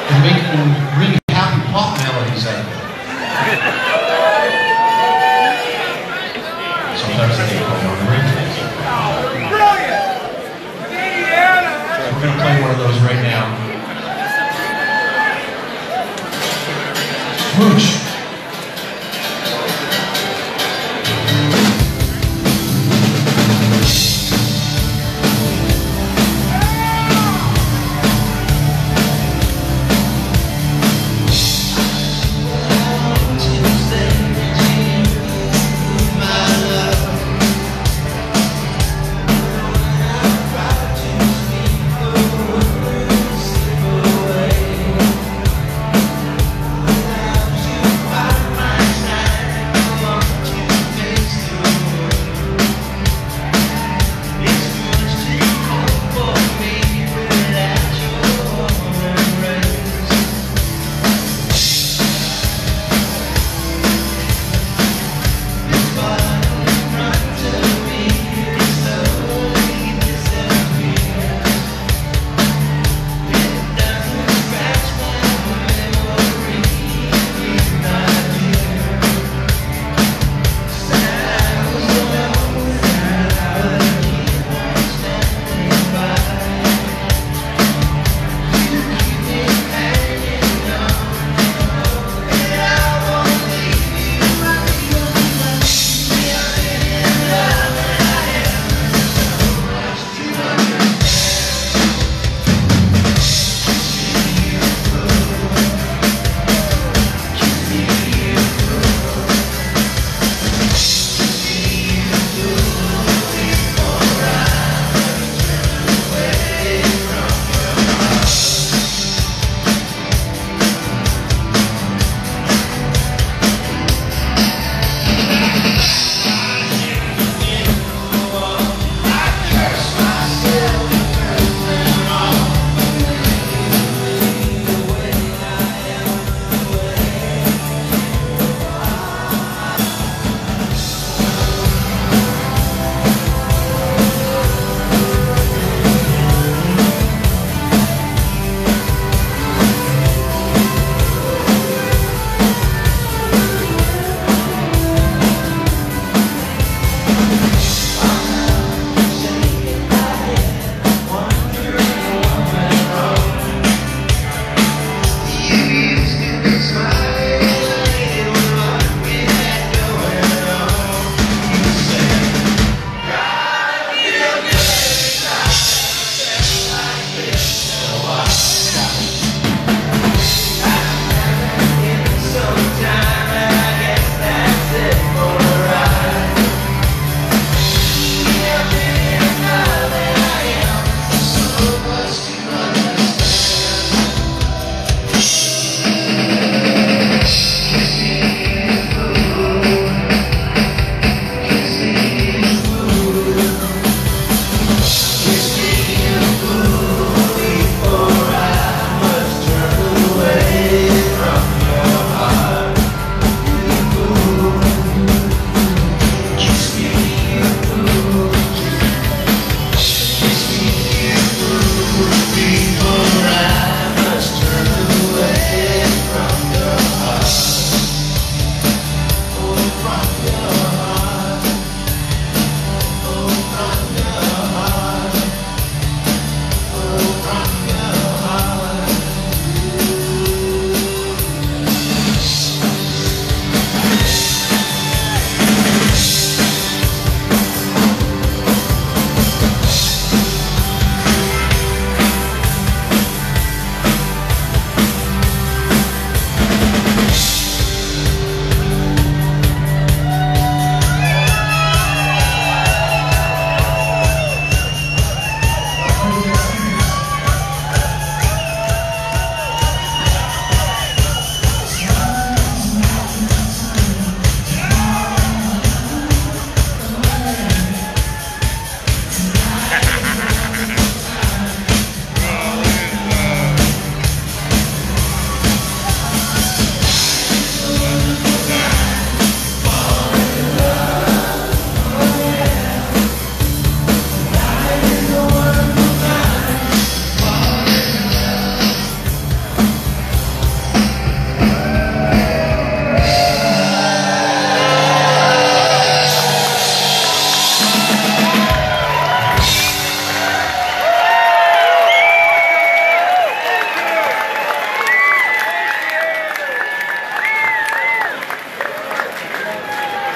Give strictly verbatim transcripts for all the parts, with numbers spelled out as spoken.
and making really happy pop melodies out of it. Sometimes they get called on ringtones. Brilliant! Indiana! We're going to play one of those right now. Whoosh! You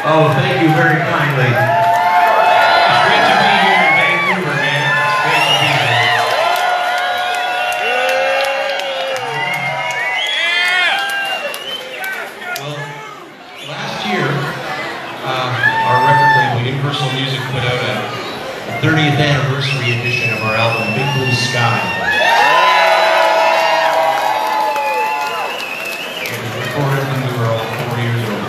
Oh, thank you very kindly. It's great to be here in Vancouver, man. It's great to be here. Well, last year, uh, our record label, Universal Music, put out a thirtieth anniversary edition of our album, Big Blue Sky. It was recorded when we were all four years old.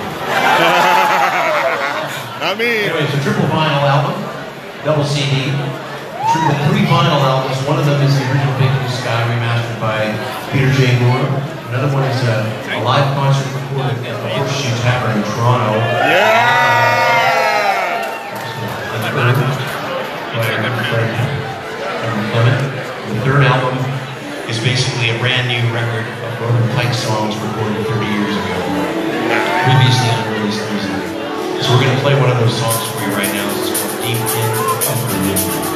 I mean, anyway, it's a triple vinyl album, double C D. Triple three vinyl albums. One of them is the original Big Blue Sky remastered by Peter J. Moore. Another one is a, a live concert recorded at the Horseshoe Tavern in Toronto. yeah! The third album is basically a brand new record of Northern Pikes songs recorded thirty years ago, previously unreleased music. So we're going to play one of those songs for you right now. This is called Deep In of the Moon.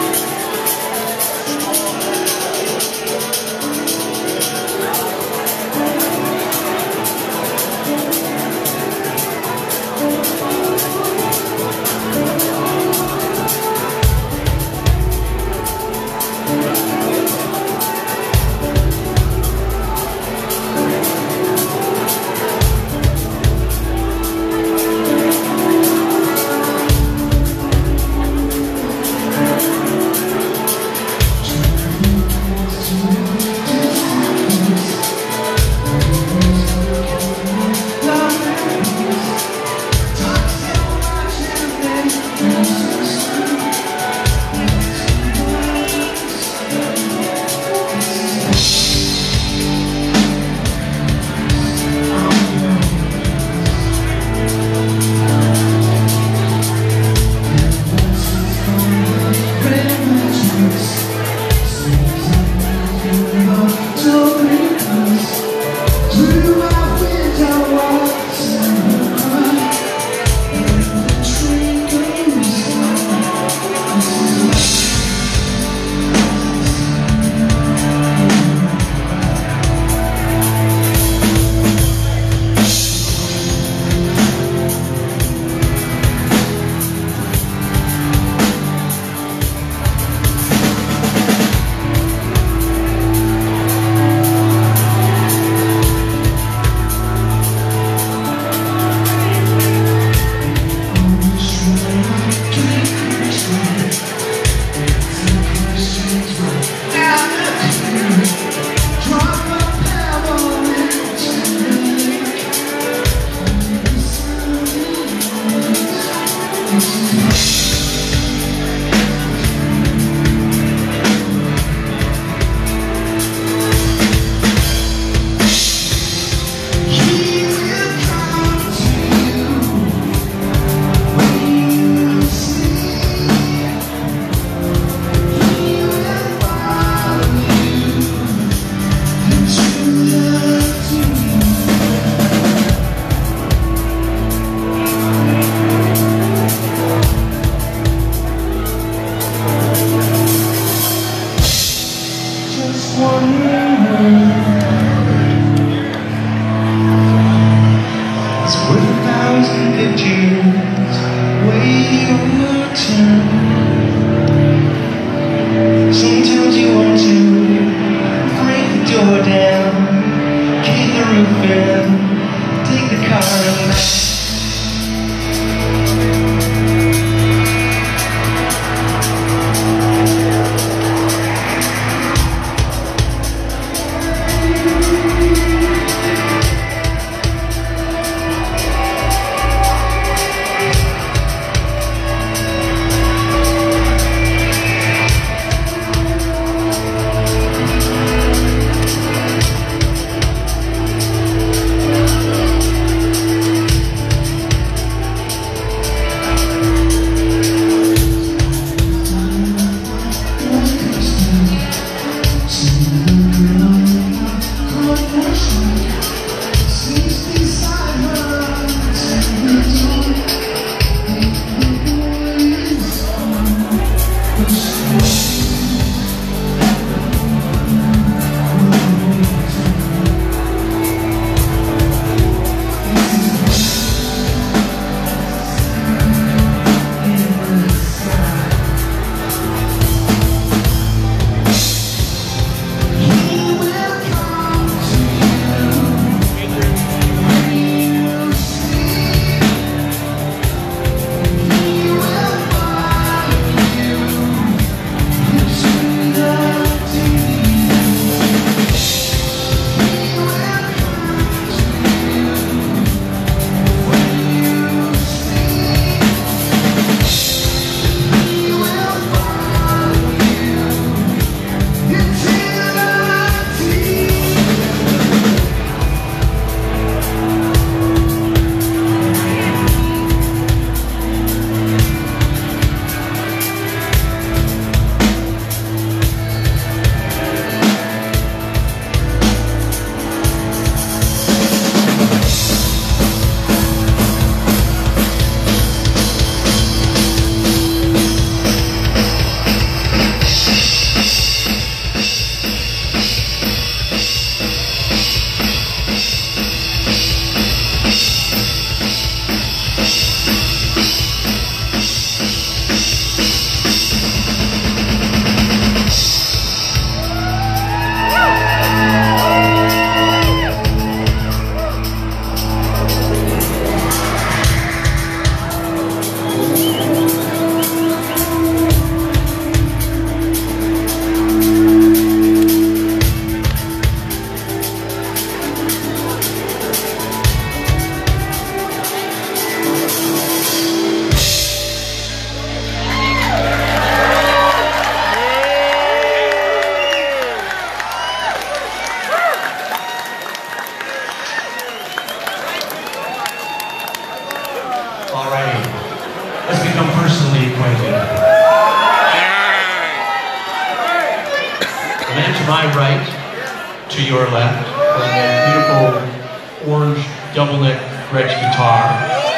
your left, playing a beautiful orange double neck Gretsch guitar.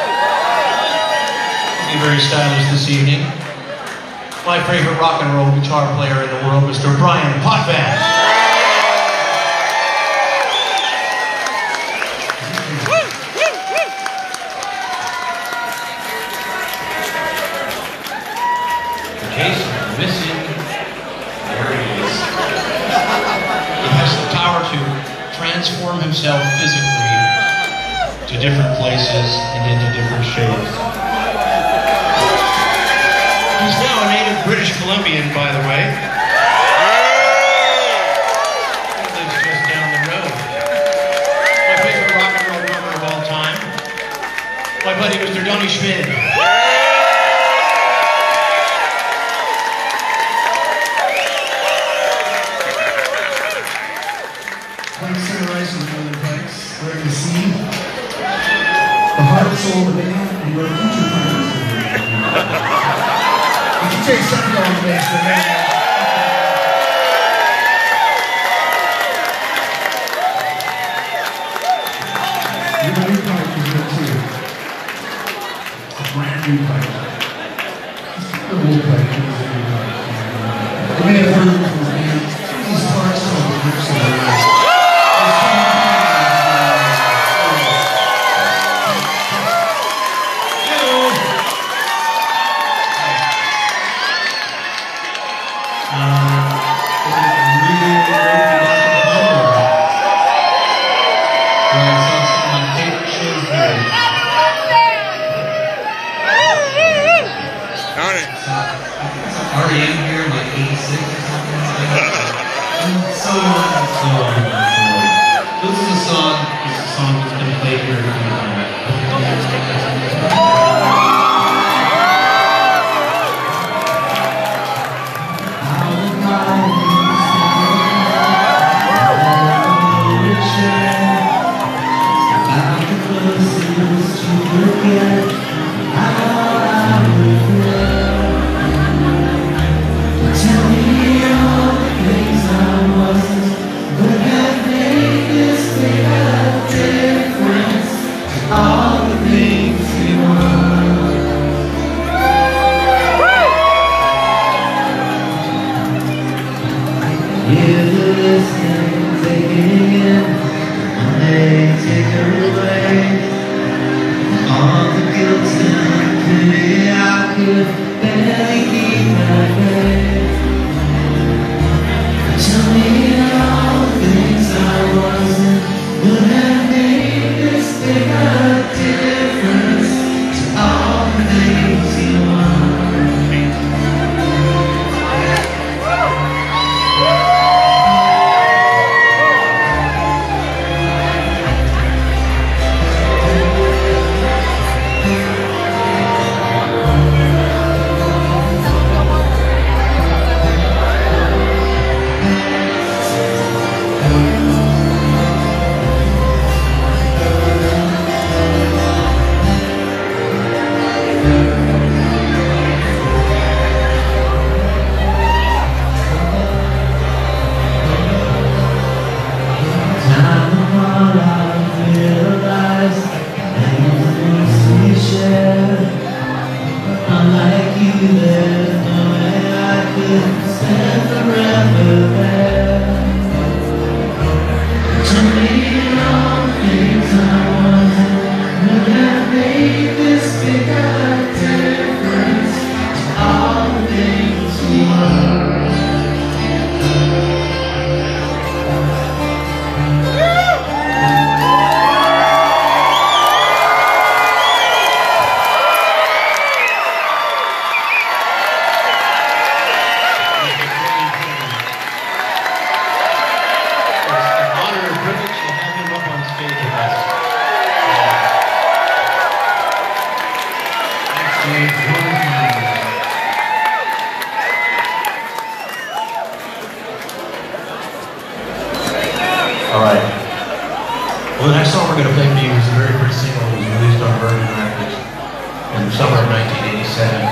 Looking very stylish this evening. My favorite rock and roll guitar player in the world, Mister Brian Potvin. In case you're missing, there he is. He has the power to transform himself physically to different places and into different shapes. He's now a native British Columbian, by the way. He lives just down the road. My favorite rock and roll drummer of all time, my buddy Mister Donnie Schmidt. Playing center ice with Northern Pikes, wearing the sea. The heart and soul of the band, and wrote future plans. Would you take something on the bass for me? Your new pipe is good too. A brand new pipe. It's not an old pipe, it's a new pipe. You may have heard of this band. These parts are the groups of the Already in here in like eighty-six or something like that. And so on and so on and so on. This is a song, this is a song that's been played here a few times. All right. Well, the next song we're going to play for you is a very pretty single that was released on Virgin Records in the summer of nineteen eighty-seven.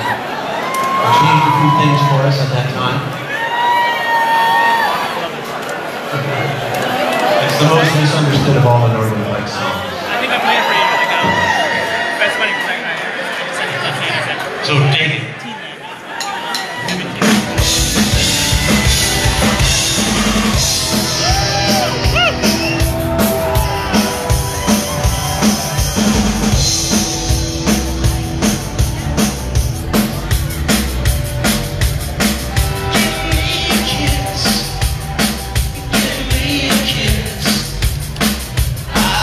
It changed a few things for us at that time. It's It's the most misunderstood of all the Northern Pikes songs. I think I played for you, like, um, that's funny, because I, I sent it to Katie. So dig it.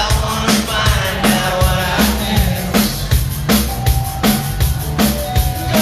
Find out what I missed.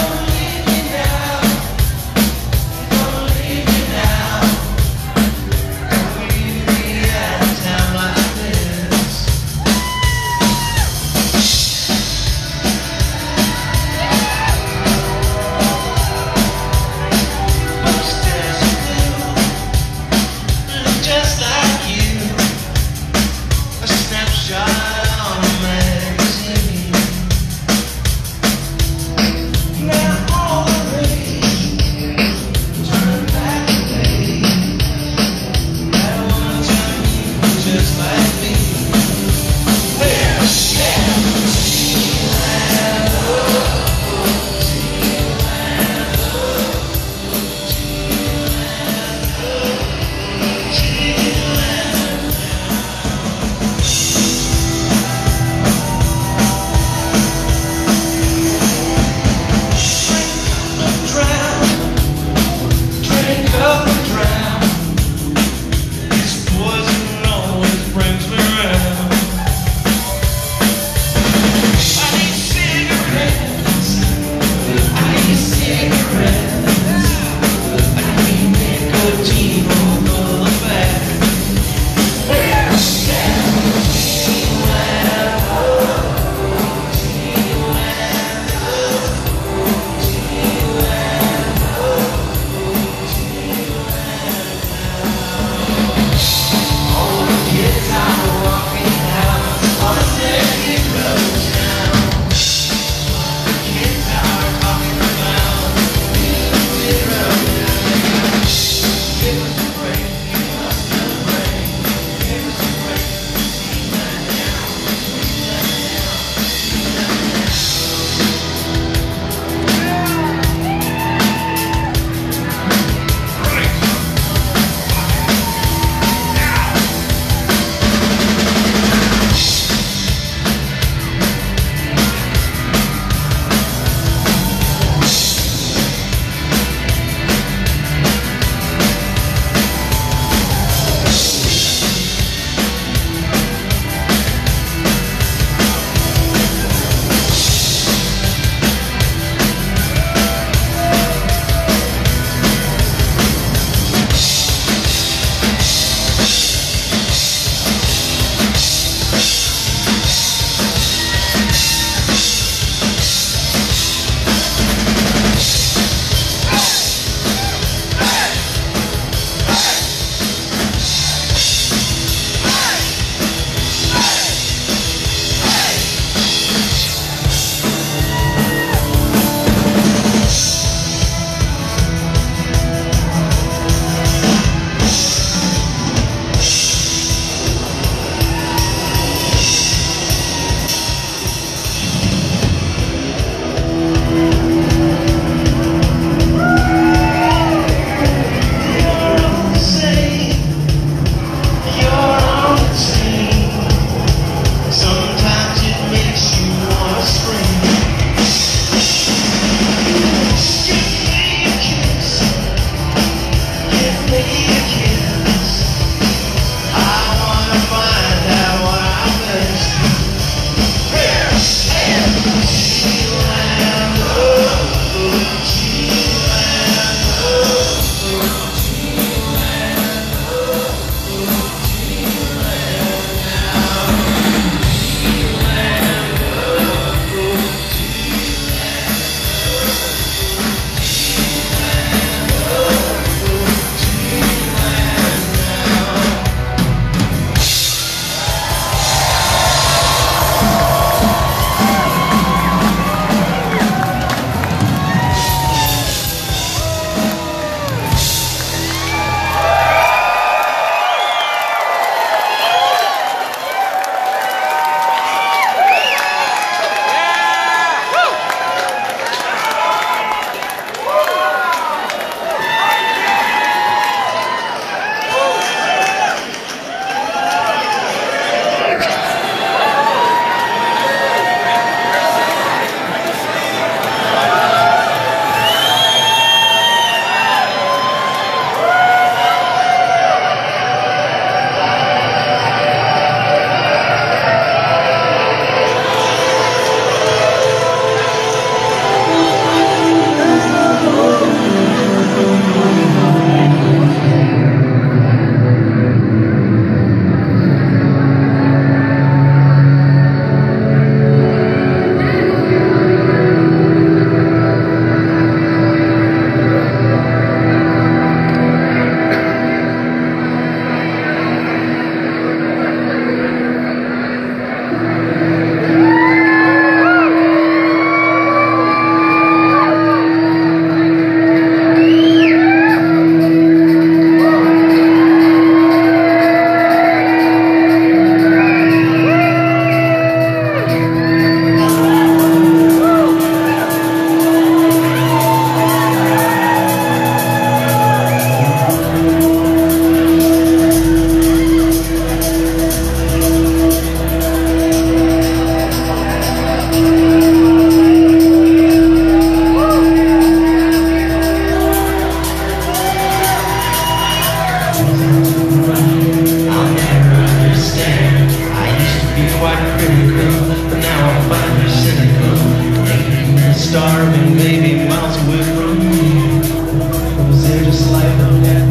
starving, maybe miles away from me. Was there just like no net?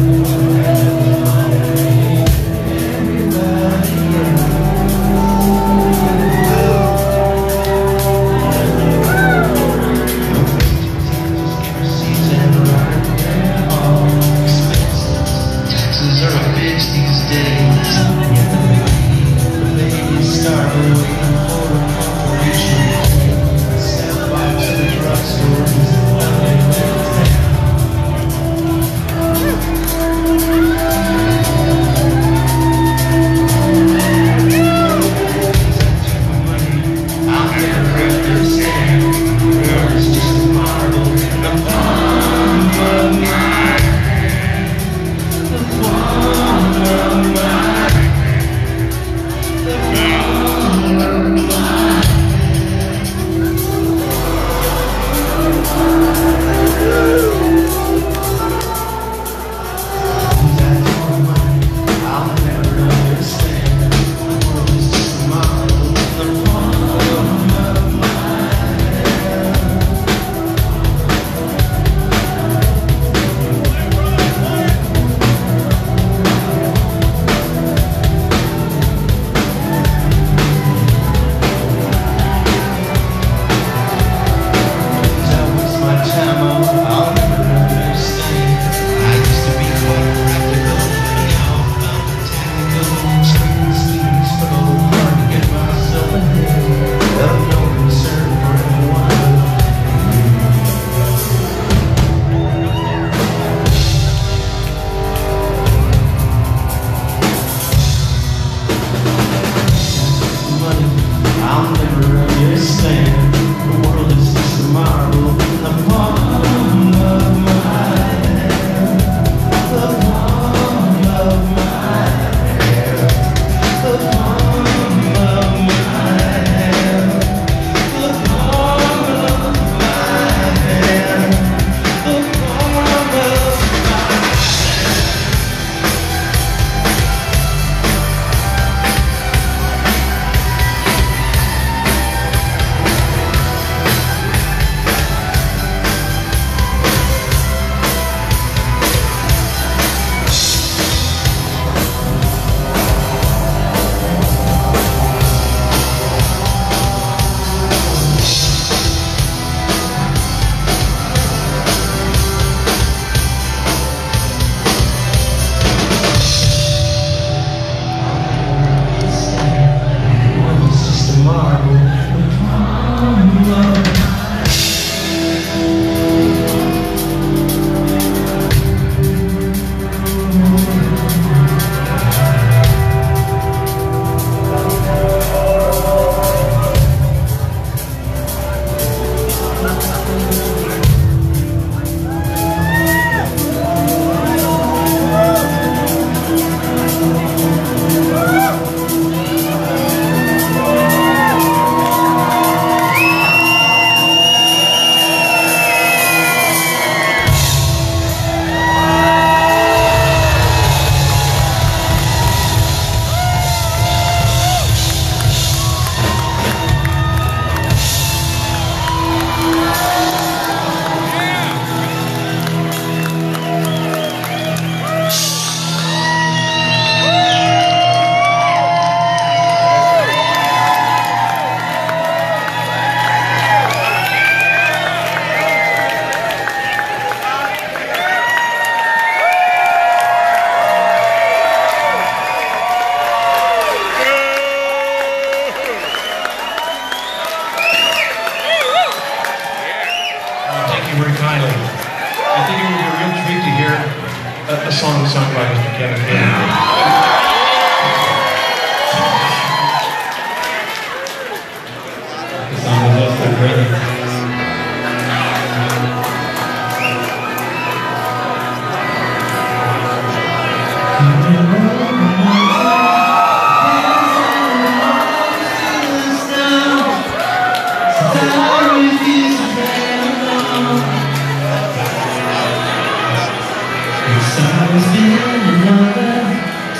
a, a song sung by Mister Kevin Kennedy. The song is also great. It's always been another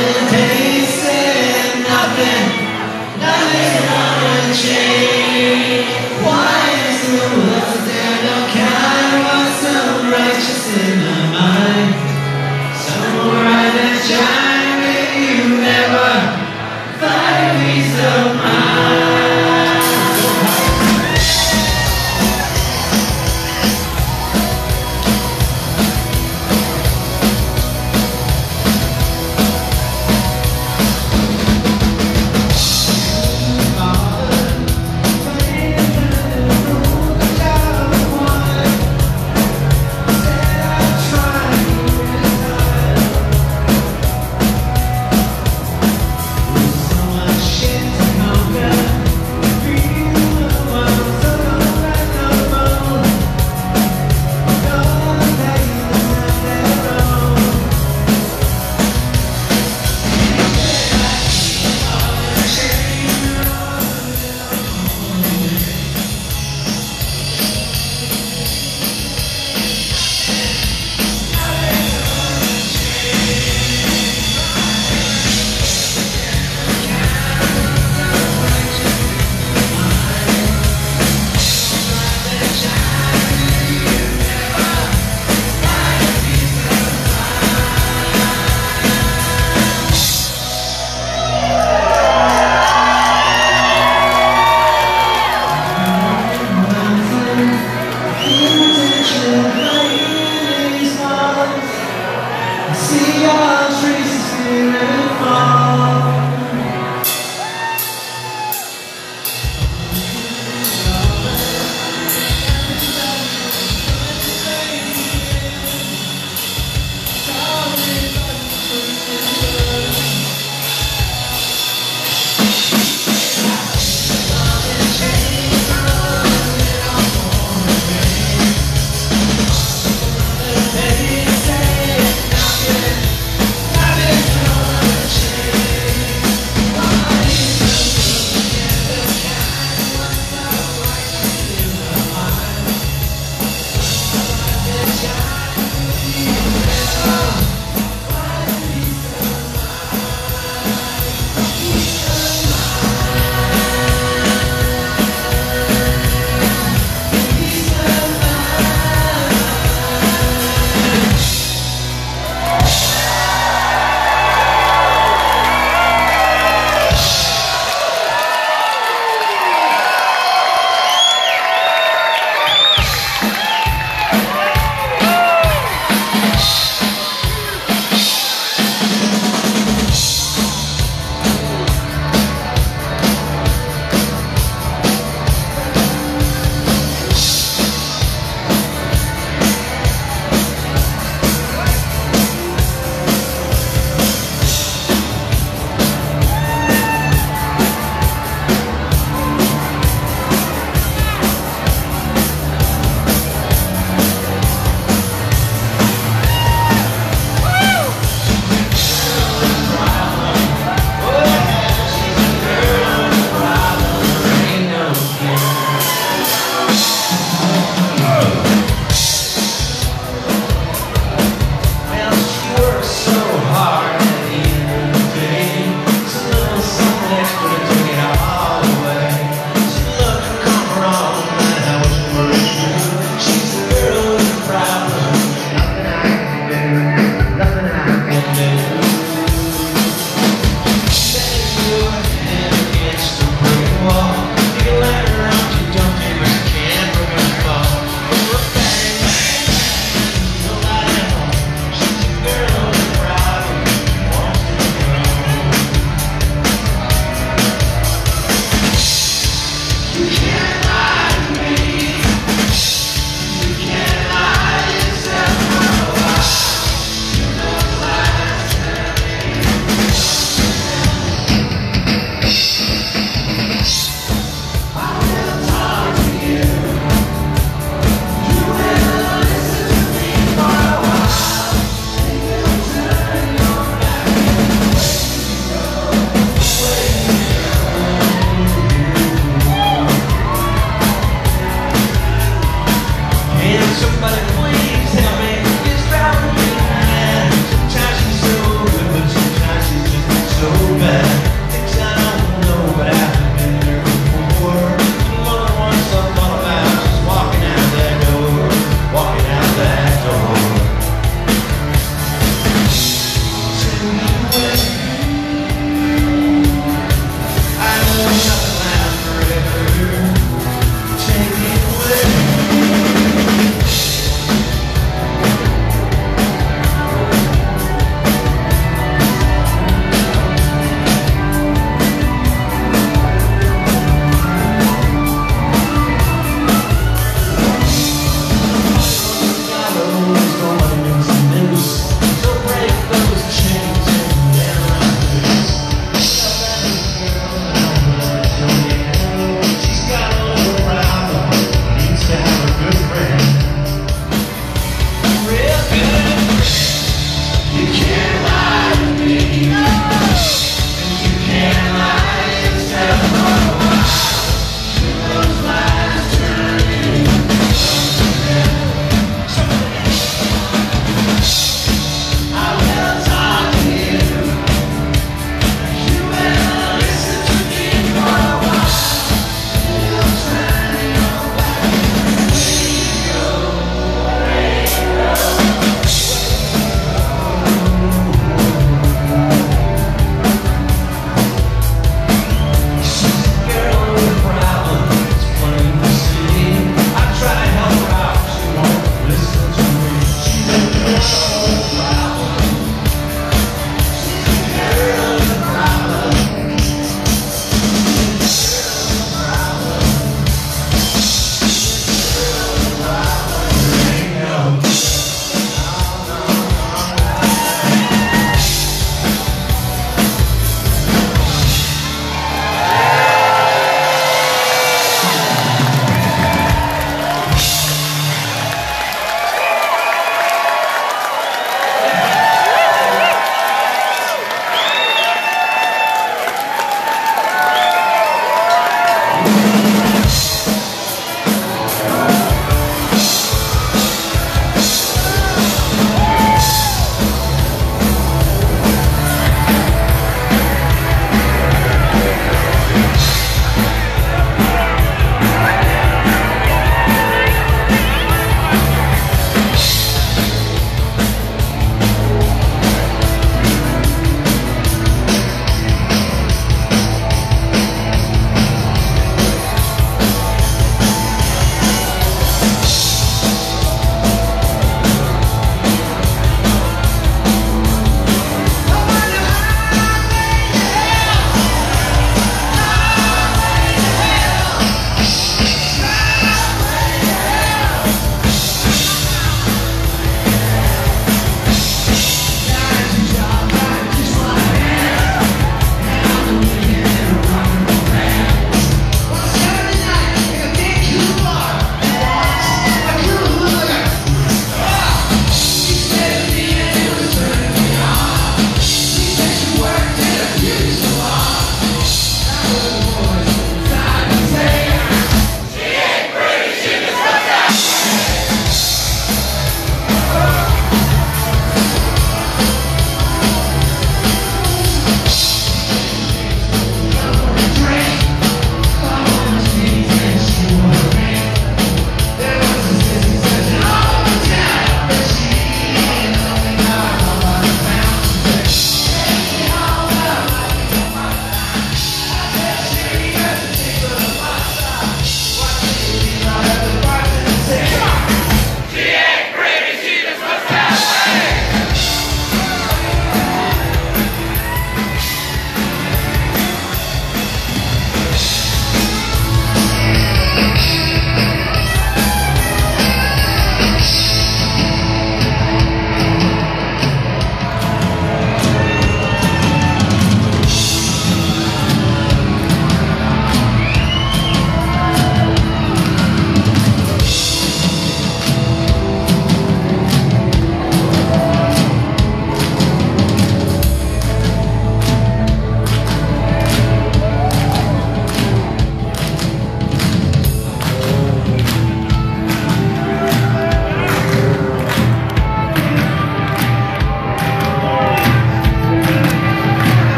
They said nothing, nothing's gonna change. Why is the world there? No kind was so righteous in my mind. Some right and shine with you never find peace of mind.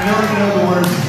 know you know the words.